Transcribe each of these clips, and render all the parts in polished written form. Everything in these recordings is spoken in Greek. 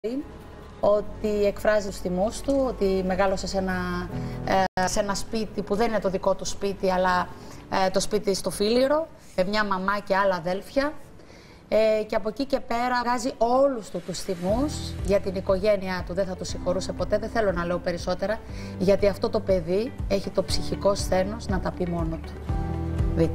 ότι εκφράζει τους θυμούς του, ότι μεγάλωσε σε ένα σπίτι που δεν είναι το δικό του σπίτι, αλλά το σπίτι στο Φίλιρο, με μια μαμά και άλλα αδέλφια. Και από εκεί και πέρα βγάζει όλους τους θυμούς για την οικογένειά του. Δεν θα του συγχωρούσε ποτέ, δεν θέλω να λέω περισσότερα, γιατί αυτό το παιδί έχει το ψυχικό σθένος να τα πει μόνο του. Δείτε.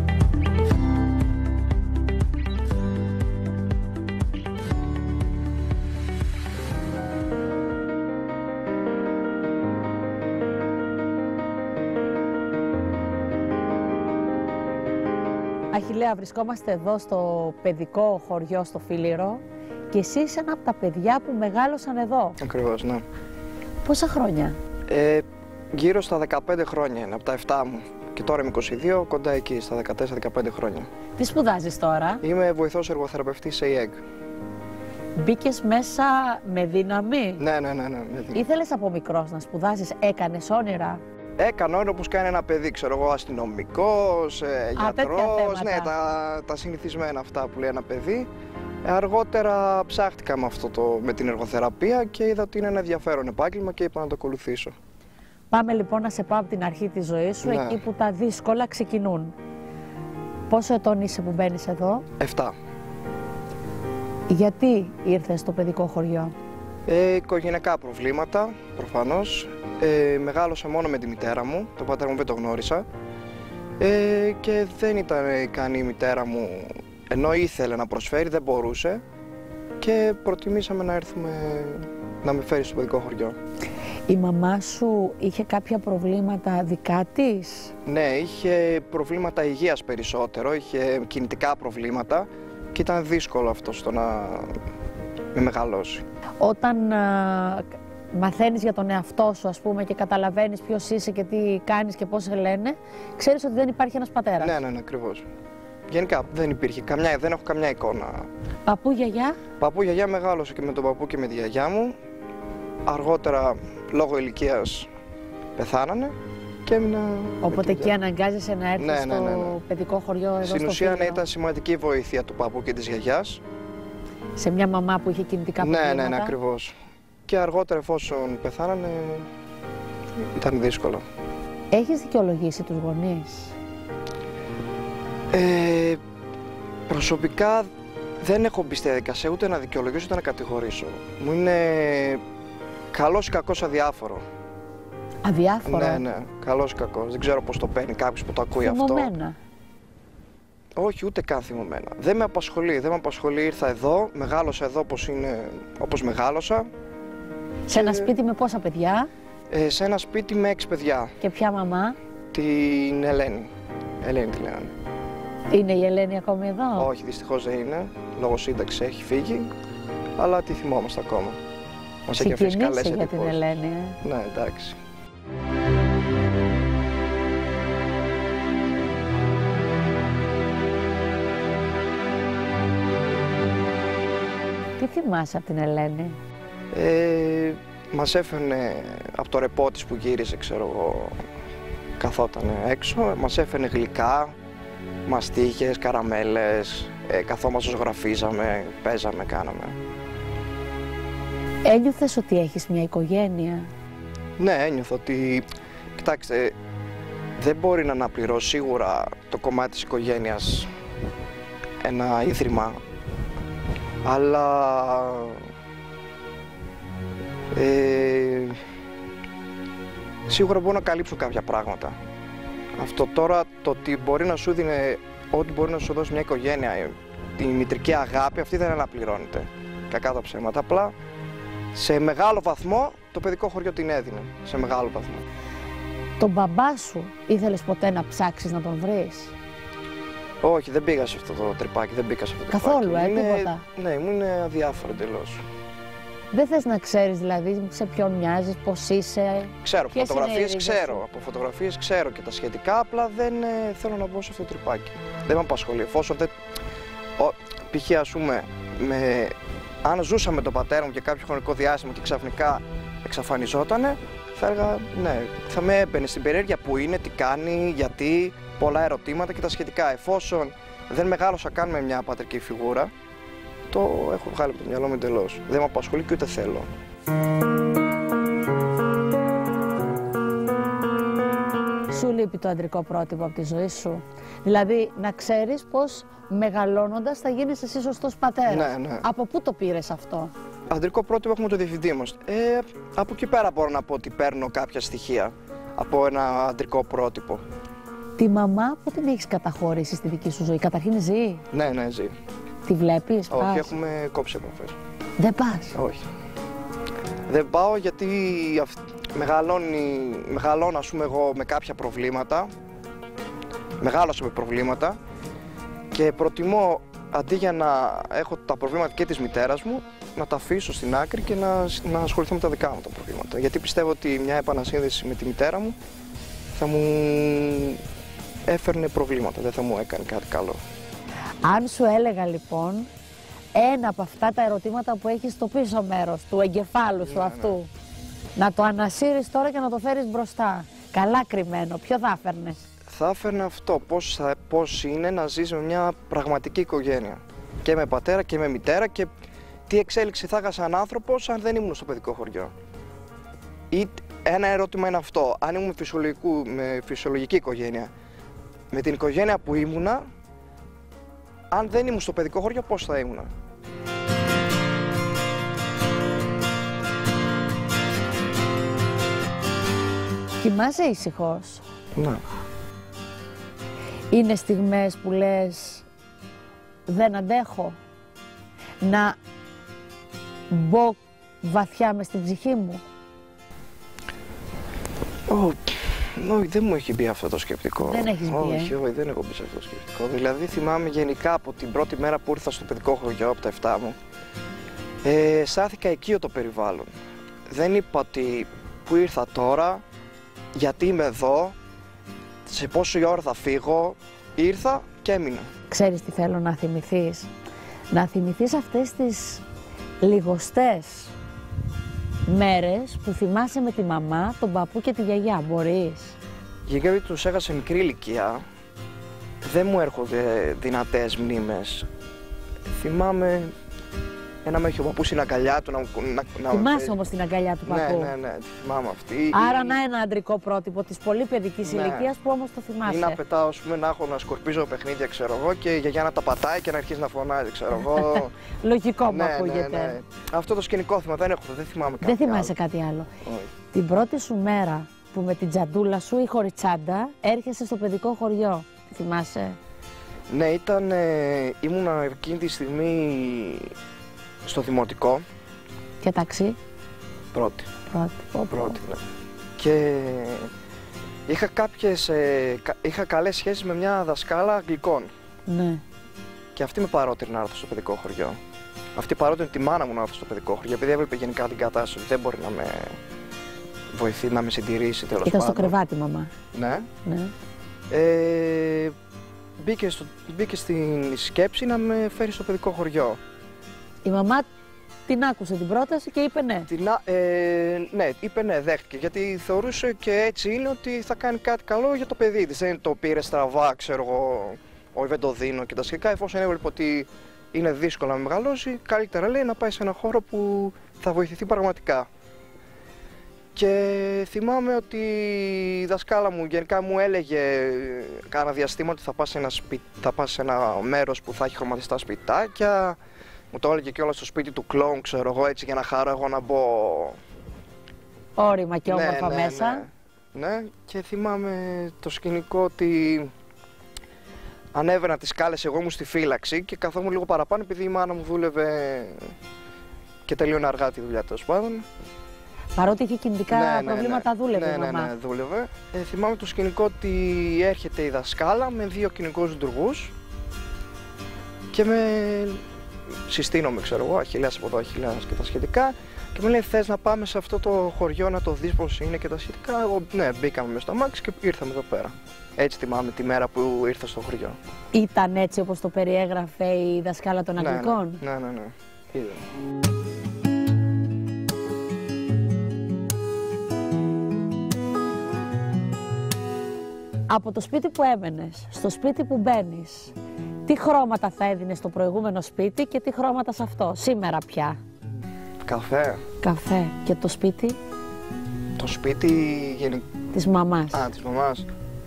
Αχιλλέα, βρισκόμαστε εδώ στο παιδικό χωριό στο Φίλιρο και εσύ είσαι ένα από τα παιδιά που μεγάλωσαν εδώ. Ακριβώς, ναι. Πόσα χρόνια? Γύρω στα 15 χρόνια είναι, από τα 7 μου. Και τώρα είμαι 22, κοντά εκεί, στα 14-15 χρόνια. Τι σπουδάζεις τώρα? Είμαι βοηθός εργοθεραπευτής σε ΙΕΓ. Μπήκες μέσα με δύναμη? Ναι, με δύναμη. Ήθελες από μικρός να σπουδάσεις, έκανες όνειρα? Έκανα όνειρο όπως κάνει ένα παιδί, ξέρω εγώ, αστυνομικός, γιατρός, ναι, τα συνηθισμένα αυτά που λέει ένα παιδί. Αργότερα ψάχτηκα με την εργοθεραπεία και είδα ότι είναι ένα ενδιαφέρον επάγγελμα και είπα να το ακολουθήσω. Πάμε λοιπόν να σε πάω από την αρχή της ζωής σου, ναι, εκεί που τα δύσκολα ξεκινούν. Πόσο ετών είσαι που μπαίνεις εδώ? 7. Γιατί ήρθες στο παιδικό χωριό? Οικογενειακά προβλήματα, προφανώς. Μεγάλωσα μόνο με τη μητέρα μου, τον πατέρα μου δεν το γνώρισα. Και δεν ήταν ικανή η μητέρα μου, ενώ ήθελε να προσφέρει, δεν μπορούσε. Και προτιμήσαμε να έρθουμε να με φέρει στο παιδικό χωριό. Η μαμά σου είχε κάποια προβλήματα δικά της? Ναι, είχε προβλήματα υγείας περισσότερο, είχε κινητικά προβλήματα και ήταν δύσκολο αυτό στο να με μεγαλώσει. Όταν μαθαίνεις για τον εαυτό σου, ας πούμε, και καταλαβαίνεις ποιος είσαι και τι κάνεις και πώς σε λένε, ξέρεις ότι δεν υπάρχει ένας πατέρας. Ναι, ακριβώς. Γενικά δεν υπήρχε δεν έχω καμιά εικόνα. Παππού, γιαγιά? Παππού, γιαγιά μεγάλωσε και με τον παππού και με τη γιαγιά μου. Αργότερα, λόγω ηλικίας, πεθάνανε και έμεινα. Οπότε εκεί αναγκάζεσαι να έρθεις στο παιδικό χωριό εδώ? Στην ουσία ήταν σημαντική βοήθεια του παππού και της γιαγιάς. Σε μια μαμά που είχε κινητικά προβλήματα. Ναι, ακριβώς. Και αργότερα, εφόσον πεθάνανε, ήταν δύσκολο. Έχεις δικαιολογήσει τους γονείς? Προσωπικά δεν έχω μπει στη διαδικασία ούτε να δικαιολογήσω ούτε να κατηγορήσω. Μου είναι καλός ή κακός αδιάφορο. Αδιάφορο? Ναι, καλός ή κακός. Δεν ξέρω πώς το παίρνει κάποιος που το ακούει αυτό. Όχι, ούτε καν θυμωμένα. Δεν με απασχολεί, ήρθα εδώ, μεγάλωσα εδώ όπως μεγάλωσα. Σε ένα σπίτι με πόσα παιδιά? Σε ένα σπίτι με 6 παιδιά. Και ποια μαμά? Την Ελένη. Ελένη τη λένε. Είναι η Ελένη ακόμη εδώ? Όχι, δυστυχώς δεν είναι. Λόγω σύνταξης έχει φύγει, αλλά τη θυμόμαστε ακόμα. Μας έχει αφήσει καλές εντυπώσεις. Για την Ελένη. Ναι, εντάξει. Τι θυμάσαι από την Ελένη? Μας έφερνε από το ρεπό της που γύριζε, ξέρω εγώ, καθόταν έξω, μας έφερνε γλυκά, μαστίχες, καραμέλες, καθόμαστε, ζωγραφίζαμε, παίζαμε, κάναμε. Ένιωθες ότι έχεις μια οικογένεια? Ναι, ένιωθω ότι, κοιτάξτε, δεν μπορεί να αναπληρώσει σίγουρα το κομμάτι της οικογένειας ένα ίδρυμα, αλλά σίγουρα μπορώ να καλύψω κάποια πράγματα. Αυτό τώρα, το ότι μπορεί να σου δίνει, ό,τι μπορεί να σου δώσει μια οικογένεια, τη μητρική αγάπη, αυτή δεν αναπληρώνεται. Κακά τα ψέματα. Απλά σε μεγάλο βαθμό το παιδικό χωριό την έδινε. Σε μεγάλο βαθμό. Τον μπαμπά σου ήθελες ποτέ να ψάξεις να τον βρεις? Όχι, δεν πήγα σε αυτό το τρυπάκι, δεν μπήκα σε αυτό το καθόλου, τρυπάκι. Τίποτα? Ναι, μου είναι αδιάφορο εντελώς. Δεν θες να ξέρεις δηλαδή σε ποιον μοιάζεις, πώς είσαι? Ξέρω, από φωτογραφίες ξέρω και τα σχετικά, απλά δεν θέλω να μπω σε αυτό το τρυπάκι. Δεν με απασχολεί, εφόσον δεν... Π.χ. ας πούμε, αν ζούσα με τον πατέρα μου για κάποιο χρονικό διάστημα και ξαφνικά εξαφανιζότανε, θα έλεγα ναι, θα με έμπαινε στην περιέργεια που είναι, τι κάνει, γιατί, πολλά ερωτήματα και τα σχετικά. Εφόσον δεν μεγάλωσα καν με μια πατρική φιγούρα, το έχω βγάλει από το μυαλό μου εντελώς. Δεν με απασχολεί και ούτε θέλω. Σου λείπει το αντρικό πρότυπο από τη ζωή σου? Δηλαδή, να ξέρεις πως μεγαλώνοντας θα γίνεις εσύ σωστός πατέρας. Ναι, ναι. Από πού το πήρες αυτό? Αντρικό πρότυπο έχουμε το διευθυντή μας. Από εκεί πέρα μπορώ να πω ότι παίρνω κάποια στοιχεία από ένα αντρικό πρότυπο. Τη μαμά πού την έχεις καταχωρήσει στη δική σου ζωή? Καταρχήν ζει? Ναι, ναι, ζει. Τη βλέπεις? Όχι, πας? έχουμε κόψει επαφές. Δεν πας? Όχι. Δεν πάω γιατί μεγαλώνω, ας πούμε, εγώ με κάποια προβλήματα. Μεγάλωσα με προβλήματα και προτιμώ, αντί για να έχω τα προβλήματα και της μητέρας μου, να τα αφήσω στην άκρη και να ασχοληθώ με τα δικά μου τα προβλήματα. Γιατί πιστεύω ότι μια επανασύνδεση με τη μητέρα μου θα μου έφερνε προβλήματα, δεν θα μου έκανε κάτι καλό. Αν σου έλεγα λοιπόν ένα από αυτά τα ερωτήματα που έχεις στο πίσω μέρος του εγκεφάλου σου αυτού, να το ανασύρεις τώρα και να το φέρεις μπροστά, καλά κρυμμένο, ποιο θα έφερνες? Θα έφερνε αυτό, πώς είναι να ζεις με μια πραγματική οικογένεια. Και με πατέρα και με μητέρα, και τι εξέλιξη θα είχα σαν άνθρωπος αν δεν ήμουν στο παιδικό χωριό. Ή ένα ερώτημα είναι αυτό, αν ήμουν με φυσιολογική οικογένεια, με την οικογένεια που ήμουνα, αν δεν ήμουν στο παιδικό χωριό, πώς θα ήμουνα. Κοιμάσαι ήσυχος? Ναι. Είναι στιγμές που λες δεν αντέχω να μπω βαθιά μες στην ψυχή μου? Όχι, δεν μου έχει μπει αυτό το σκεπτικό. Δεν έχεις μπει? Όχι, δεν έχω μπει σε αυτό το σκεπτικό. Δηλαδή θυμάμαι γενικά από την πρώτη μέρα που ήρθα στο παιδικό χωριό, από τα 7 μου, αισθάνθηκα οικείο το περιβάλλον. Δεν είπα ότι που ήρθα τώρα, γιατί είμαι εδώ, σε πόση ώρα θα φύγω, ήρθα και έμεινα. Ξέρεις τι θέλω να θυμηθείς? Να θυμηθείς αυτές τις λιγοστές μέρες που θυμάσαι με τη μαμά, τον παππού και τη γιαγιά. Μπορείς? Γιατί τους έχασα σε μικρή ηλικία, δεν μου έρχονται δυνατές μνήμες. Θυμάμαι ένα με είχε ο παππούς στην αγκαλιά του να Θυμάσαι όμως την αγκαλιά του παππού? Ναι, τη θυμάμαι αυτή. Άρα να ένα αντρικό πρότυπο της πολύ παιδικής ηλικίας που όμως το θυμάσαι. Ή να πετάω, ας πούμε, να σκορπίζω παιχνίδια, ξέρω εγώ, και η γιαγιά να τα πατάει και να αρχίσει να φωνάζει, ξέρω εγώ. Λογικό μου ακούγεται. Ναι. Αυτό το σκηνικό θυμάμαι, δεν θυμάμαι κάτι. Δεν θυμάσαι κάτι άλλο? Όχι. Την πρώτη σου μέρα που με την τσαντούλα σου ή χωρίς τσάντα έρχεσαι στο παιδικό χωριό, τη θυμάσαι? Ναι, ήμουνα εκείνη τη στιγμή στο δημοτικό. Και ταξί? Πρώτη. Πρώτη. Ναι. Και είχα καλές σχέσεις με μια δασκάλα αγγλικών. Ναι. Και αυτή με παρότρινε να έρθω στο παιδικό χωριό. Αυτή παρότρινε τη μάνα μου να έρθω στο παιδικό χωριό, επειδή έβλεπε γενικά την κατάσταση, δεν μπορεί να με βοηθήσει, να με συντηρήσει, τέλος πάντων. Ήταν στο κρεβάτι, μαμά. Ναι. Μπήκε στην σκέψη να με φέρει στο παιδικό χωριό. Η μαμά την άκουσε την πρόταση και είπε ναι. Ναι, είπε ναι, δέχτηκε. Γιατί θεωρούσε και έτσι είναι ότι θα κάνει κάτι καλό για το παιδί της. Δεν το πήρε στραβά, ξέρω εγώ, όχι δεν το δίνω και τα σχετικά. Εφόσον έβλεπε ότι είναι δύσκολο να μεγαλώσει, καλύτερα λέει να πάει σε ένα χώρο που θα βοηθηθεί πραγματικά. Και θυμάμαι ότι η δασκάλα μου γενικά μου έλεγε κάνα διαστήμα ότι θα πας σε ένα μέρος που θα έχει χρωματιστά σπιτάκια. Μου το έλεγε κιόλας στο σπίτι του κλόουν, ξέρω εγώ, έτσι για να χαρώ εγώ να μπω. Όρημα και όμορφα μέσα. Ναι, και θυμάμαι το σκηνικό ότι ανέβαινα τις σκάλες, εγώ ήμουν στη φύλαξη και καθόμουν λίγο παραπάνω επειδή η μάνα μου δούλευε και τελείωνε αργά τη δουλειά, τέλος πάντων. Παρότι είχε κινητικά προβλήματα, δούλευε η μαμά. Ναι, δούλευε. Θυμάμαι το σκηνικό ότι έρχεται η δασκάλα με 2 κυνηγούς λειτουργούς και με συστήνομαι, ξέρω εγώ, Αχιλλέας από εδώ, Αχιλλέας και τα σχετικά, και μου λέει θες να πάμε σε αυτό το χωριό να το δεις πώς είναι και τα σχετικά. Εγώ ναι, μπήκαμε μέσα στο αμάξι και ήρθαμε εδώ πέρα. Έτσι θυμάμαι τη μέρα που ήρθα στο χωριό. Ήταν έτσι όπως το περιέγραφε η δασκάλα των Αγγλικών? Ναι. Είδα. Από το σπίτι που έμενες, στο σπίτι που μπαίνεις, τι Τι χρώματα θα έδινε στο προηγούμενο σπίτι και τι χρώματα σε αυτό, σήμερα πια? Καφέ. Καφέ. Και το σπίτι? Το σπίτι της μαμάς. Α, της μαμάς.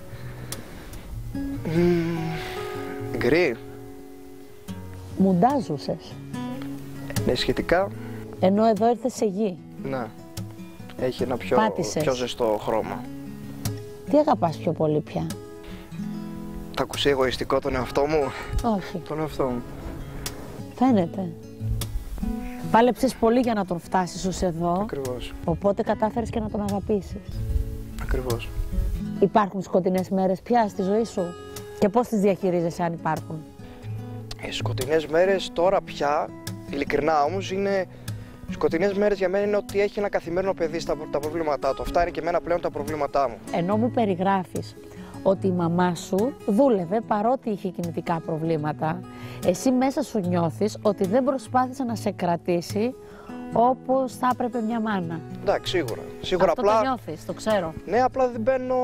Γκρι. Μουντάζουσες. Ναι, σχετικά. Ενώ εδώ ήρθες σε γη. Ναι. Έχει ένα πιο ζεστό χρώμα. Τι αγαπάς πιο πολύ πια? Θα ακούσει εγωιστικό τον εαυτό μου? Όχι. Τον εαυτό μου. Φαίνεται. Πάλεψες πολύ για να τον φτάσεις ως εδώ. Ακριβώς. Οπότε κατάφερες και να τον αγαπήσεις. Ακριβώς. Υπάρχουν σκοτεινές μέρες πια στη ζωή σου? Και πώς τις διαχειρίζεσαι, αν υπάρχουν? Οι σκοτεινές μέρες τώρα πια, ειλικρινά όμως, είναι... Σκοτεινές μέρες για μένα είναι ότι έχει ένα καθημερινό παιδί τα προβλήματά του. Αυτά είναι και εμένα πλέον τα προβλήματά μου. Ενώ μου περιγράφεις ότι η μαμά σου δούλευε παρότι είχε κινητικά προβλήματα, εσύ μέσα σου νιώθεις ότι δεν προσπάθησε να σε κρατήσει όπως θα έπρεπε μια μάνα. Εντάξει, σίγουρα. Σίγουρα αυτό απλά... το νιώθεις, το ξέρω. Ναι, απλά δεν μπαίνω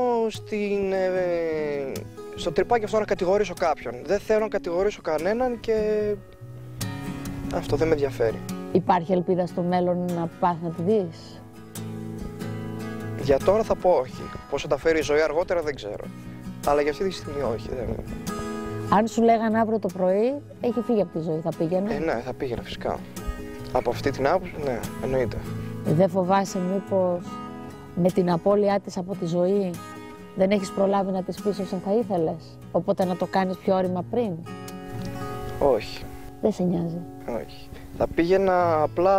στο τρυπάκι αυτό να κατηγορήσω κάποιον. Δεν θέλω να κατηγορήσω κανέναν και αυτό δεν με ενδιαφέρει. Υπάρχει ελπίδα στο μέλλον να πας να τη δεις? Για τώρα θα πω όχι. Πώς θα τα φέρει η ζωή αργότερα δεν ξέρω. Αλλά για αυτή τη στιγμή όχι. Αν σου λέγανε αύριο το πρωί, έχει φύγει από τη ζωή, θα πήγαινε? Ναι, θα πήγαινα φυσικά. Από αυτή την άποψη, ναι, εννοείται. Δεν φοβάσαι μήπως με την απώλειά της από τη ζωή δεν έχεις προλάβει να της πεις όσα θα ήθελες, οπότε να το κάνεις πιο όρημα πριν? Όχι. Δεν σε νοιάζει? Όχι. Θα πήγαινα απλά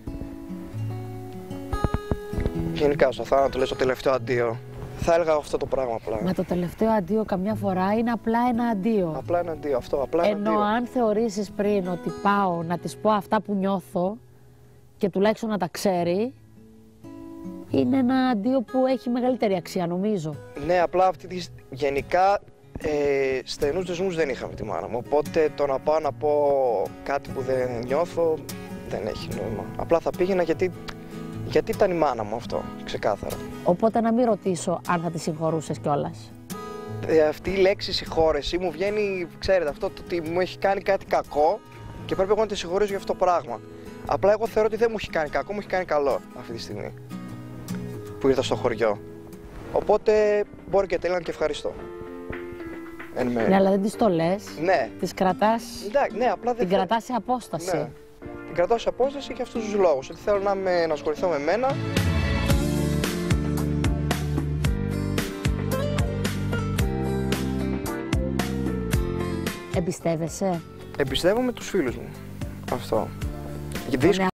γενικά στο θάνατο, λες το τελευταίο αντίο. Θα έλεγα αυτό το πράγμα απλά. Μα το τελευταίο αντίο καμιά φορά είναι απλά ένα αντίο. Απλά ένα αντίο, αυτό, απλά ένα αντίο. Ενώ αν θεωρήσεις πριν ότι πάω να της πω αυτά που νιώθω και τουλάχιστον να τα ξέρει, είναι ένα αντίο που έχει μεγαλύτερη αξία, νομίζω. Ναι, απλά γενικά στενούς δεσμούς δεν είχα με τη μάνα μου, οπότε το να πάω να πω κάτι που δεν νιώθω δεν έχει νόημα. Απλά θα πήγαινα γιατί ήταν η μάνα μου αυτό, ξεκάθαρα. Οπότε να μην ρωτήσω αν θα τη συγχωρούσες κιόλας. Αυτή η λέξη συγχώρεση μου βγαίνει, ξέρετε, αυτό το ότι μου έχει κάνει κάτι κακό και πρέπει εγώ να τη συγχωρήσω για αυτό το πράγμα. Απλά εγώ θεωρώ ότι δεν μου έχει κάνει κακό, μου έχει κάνει καλό αυτή τη στιγμή που ήρθα στο χωριό. Οπότε μπορεί και τέλει να και ευχαριστώ. Ναι, αλλά δεν της το λες. Ναι. Της κρατάς. Ναι, απλά δεν την κρατάς σε απόσταση. Ναι. Την κρατάω σε απόσταση για αυτούς τους λόγους. Ότι θέλω να ασχοληθώ με μένα. Εμπιστεύεσαι? Εμπιστεύομαι τους φίλους μου. Αυτό. Τον εαυτό